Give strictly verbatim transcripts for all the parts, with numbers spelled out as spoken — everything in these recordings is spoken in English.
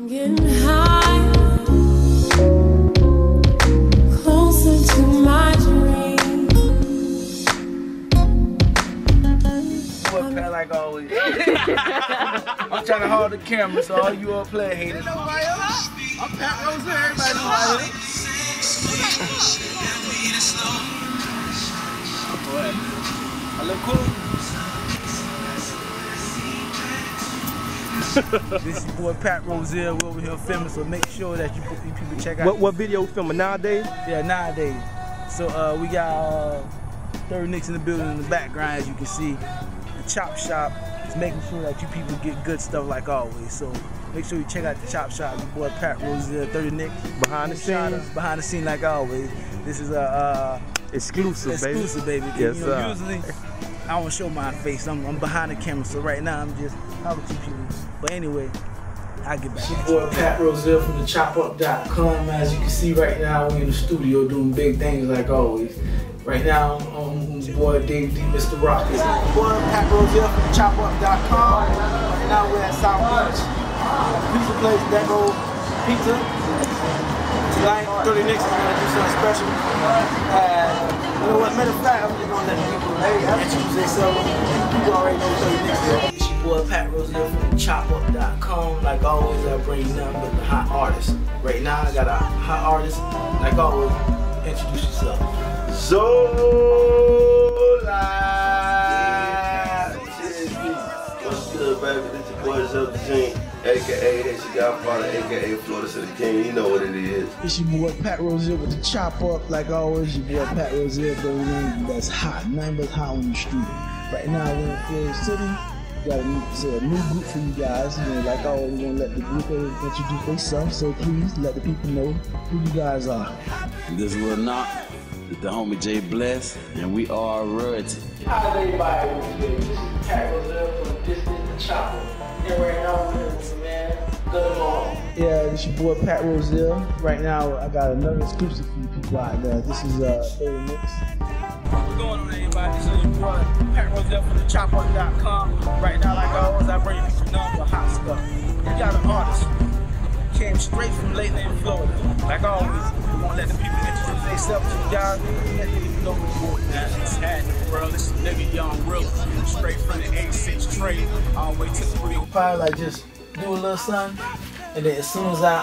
Getting high, closer to my dream. What Pat like always. I'm trying to hold the camera, so all you all play haters. I'm Pat Rose, everybody knows it. I look cool. This is your boy Pat Roselle. We're over here filming, so make sure that you, you people check out. What, what video we filming nowadays? Yeah, nowadays. So uh, we got uh, thirty Nicks in the building in the background, as you can see. The Chop Shop is making sure that you people get good stuff like always. So make sure you check out the Chop Shop. Your boy Pat Roselle, thirty Nicks. Behind the scenes. Behind the scene like always. This is a uh, exclusive, exclusive, baby. baby. Yes, you know, sir. Usually, I don't show my face. I'm, I'm behind the camera, so right now I'm just talking to people. But anyway, I'll get back. It's your boy Pat Roselle from the chop up dot com. As you can see right now, we're in the studio doing big things like always. Right now, I'm um, boy Dave D, Mister Rock. This is your boy Pat Roselle from the chop up dot com. Right now we're at South Beach. Pizza place, Deco Pizza. Tonight, thirty Nicks is gonna do something special. Uh, you know what? Matter of fact, I'm just gonna let people introduce themselves. People already know thirty Nicks is. It's your boy Pat Roselle from the chop up dot com. Like always, I bring you nothing but the hot artists. Right now, I got a hot artist. Like always, introduce yourself. So live. What's good, baby? This your boy Zell the Gene, aka That's your Godfather, aka Florida City King. You know what it is. It's your boy Pat Roselle with the chop up. Like always, your boy Pat Roselle, baby. That's hot. Nothing but hot on the street. Right now, we're in Florida City. We got a new, so a new group for you guys. You know, like always, we're gonna let the group introduce themselves. So please let the people know who you guys are. This is Lil Knock, it's the homie Jay Bless, and we are royalty. How's everybody today? This is Pat Roselle from This Is the Chopper. And right now, we're with my man, Good Morning. Yeah, this is your boy Pat Roselle. Right now, I got another exclusive for you people out there. This is uh, thirty Nicks. What's going on, everybody? This is your boy Pat Roselle from the chop up dot com. Right now, like always, I bring you people nothing but hot stuff. We got an artist. Came straight from Lakeland, Florida. Like always, we won't let the people introduce themselves to you guys. Let the people know who you are. It's happening, bro. This is nigga Young Real. Straight from the A six trade all the way to the real. Probably like just do a little something, and then as soon as I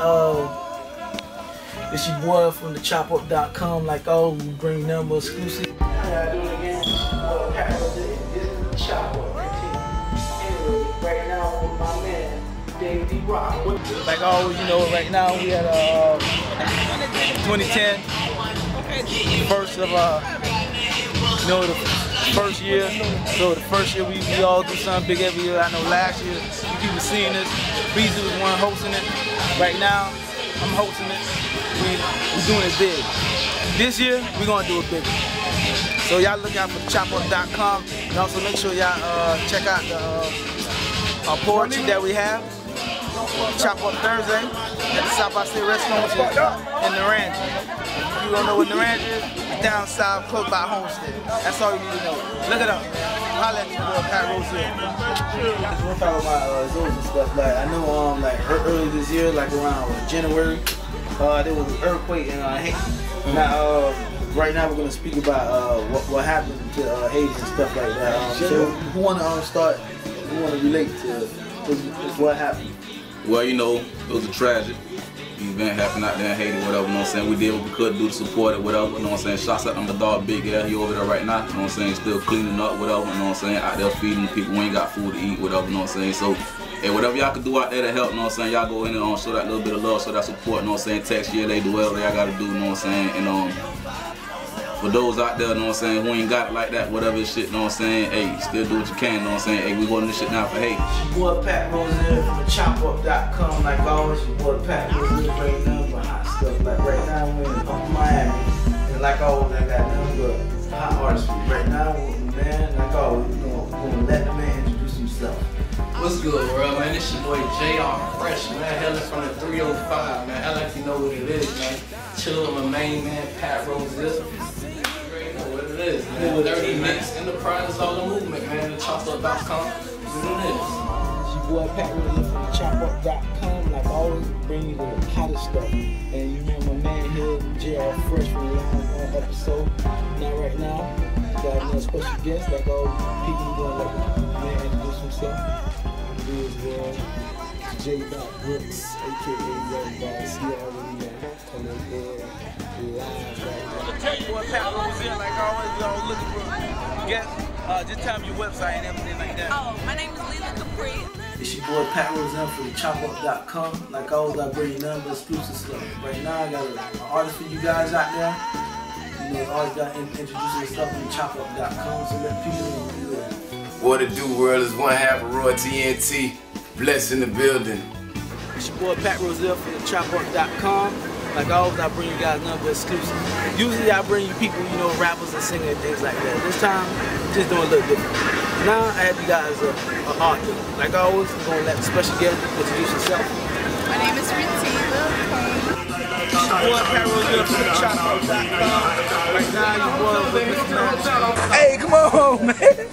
uh, it's your boy from the chop up dot com. Like always, we bring number exclusive. Yeah, I do it again. Uh, Pat Roselle, this is the chop up. Anyway, right now with my man Dave D Rock. Like always, you know, right now we at uh twenty ten, first of uh, you know, the first year. So the first year we, we all do something big every year. I know last year you people seen this. Beezy was one hosting it. Right now I'm hosting it. We we doing it big. This year we're gonna do it big. So y'all look out for the chop up dot com, and also make sure y'all uh, check out the uh, our poetry that we have. Chop Up Thursday at the South by State Restaurant, which is in Naranja. If you don't know what Naranja is, it's down south, close by Homestead. That's all you need to know. Look it up. Holla at your boy Pat Roselle. We'll talk about uh, zoos and stuff. Like I know, um, like early this year, like around January, uh, there was an earthquake in uh, Haiti. Now, uh, right now we're gonna speak about uh, what what happened to uh, Haiti and stuff like that. Um, so who wanna um, start? Who wanna relate to what happened? Well, you know, it was a tragic event happening out there in Haiti, whatever, you know what I'm saying? We did what we could do to support it, whatever, you know what I'm saying? Shots out Underdog Big L, he over there right now, you know what I'm saying? Still cleaning up, whatever, you know what I'm saying? Out there feeding people who ain't got food to eat, whatever, you know what I'm saying? So, hey, whatever y'all can do out there to help, you know what I'm saying? Y'all go in and um, show that little bit of love, show that support, you know what I'm saying? Text yeah, they do whatever y'all gotta do, you know what I'm saying? And um, for those out there, you know what I'm saying, who ain't got it like that, whatever this shit, you know what I'm saying? Hey, still do what you can, you know what I'm saying? Hey, we holding this shit down for Haiti. Your boy Pat Roselle from the chop up dot com. Like always, your boy Pat Roselle bringing nothing but hot stuff. Like right now we're in Upper Miami. And like always, I got nothing but hot artists. Right now, man, like always, we're gonna, we're gonna let the man introduce himself. What's good, world, man? This your boy J R Fresh, man. Hailing from the three oh five, man. I like you know what it is, man. Chillin' with my main man, Pat Roselle. It is, man. thirty Nicks Enterprises, all the movement, man. The chop up dot com. This is what it is. It's your boy Pat Roselle from the chop up dot com. Like always, bring you the hottest stuff. And you remember my man here, J R Fresh from the last episode. Now right now, got another special guest, like all people going like the man introduce himself. He is uh, J. Brooks, aka Young Boss. He already know. And then uh, live right now. Tell you what, Pat Rose in, like always, y'all looking for guests. Uh, just tell me your website and everything like that. Oh, my name is Lila Capri. It's your boy Pat Roselle from the chop up dot com. Like always, I bring you nothing but exclusive stuff. Right now, I got an artist for you guys out there. You know, always got to introduce yourself on the chop up dot com, so let people know who you are. What it do, world, is one half of Roy T N T. Blessed in the building. It's your boy Pat Roselle from the chop up dot com. Like always, I bring you guys nothing but exclusive. Usually, I bring you people, you know, rappers and singers and things like that. This time, just doing a little different. Now, I have you guys an artist. Like always, I'm going to let the special guest introduce yourself. My name is Ritiva. It's your boy Pat Roselle from the chop up dot com. Right now, your boy with Mister Hey, come on, man.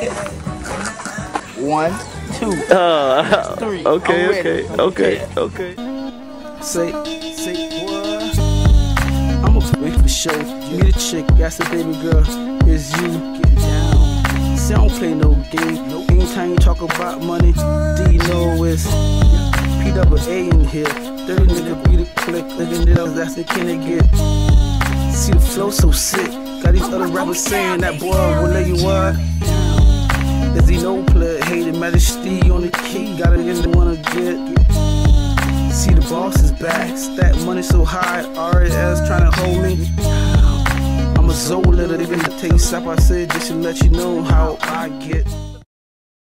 One, two, Uh, three. okay, I'm ready. okay, okay, okay. Say, say, what? I'm a wait for show. You need a chick, that's the baby girl. It's you getting down. See, I don't play no game. No. Anytime you talk about money, do you know it's P double A in here? Dirty nigga beat the click, living it up, that's the can they get. See the flow so sick. Got these other rappers saying that boy will let you what? Is he no player? Hated majesty on the key, got it in the wanna get. See the boss is back, stack money so high, R S trying to hold me. I'm a Zola, they gonna take a step I said just to let you know how I get.